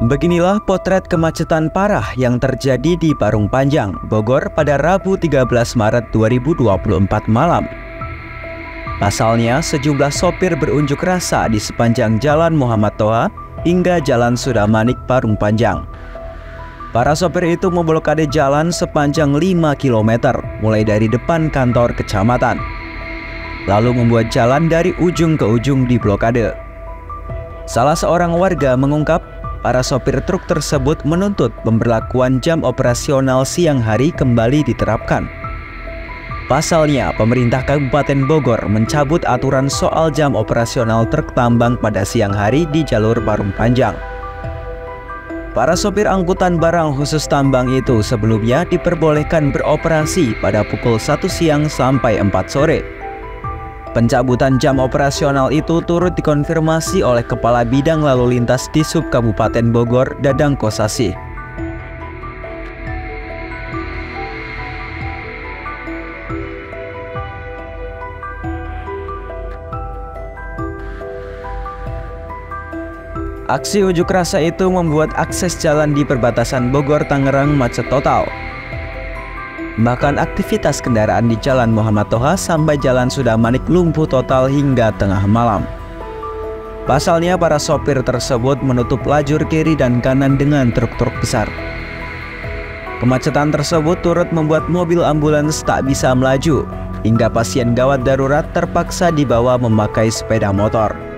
Beginilah potret kemacetan parah yang terjadi di Parung Panjang, Bogor pada Rabu 13 Maret 2024 malam. Pasalnya, sejumlah sopir berunjuk rasa di sepanjang Jalan Muhammad Toha hingga Jalan Sudamanik Parung Panjang. Para sopir itu memblokade jalan sepanjang 5 km mulai dari depan kantor kecamatan, lalu membuat jalan dari ujung ke ujung diblokade. Salah seorang warga mengungkap, para sopir truk tersebut menuntut pemberlakuan jam operasional siang hari kembali diterapkan. Pasalnya, pemerintah Kabupaten Bogor mencabut aturan soal jam operasional truk tambang pada siang hari di jalur Parung Panjang. Para sopir angkutan barang khusus tambang itu sebelumnya diperbolehkan beroperasi pada pukul 1 siang sampai 4 sore. Pencabutan jam operasional itu turut dikonfirmasi oleh Kepala Bidang Lalu Lintas Dishub Kabupaten Bogor, Dadang Kosasih. Aksi unjuk rasa itu membuat akses jalan di perbatasan Bogor-Tangerang macet total. Bahkan aktivitas kendaraan di Jalan Muhammad Toha sampai Jalan Sudamanik lumpuh total hingga tengah malam. Pasalnya, para sopir tersebut menutup lajur kiri dan kanan dengan truk-truk besar. Kemacetan tersebut turut membuat mobil ambulans tak bisa melaju, hingga pasien gawat darurat terpaksa dibawa memakai sepeda motor.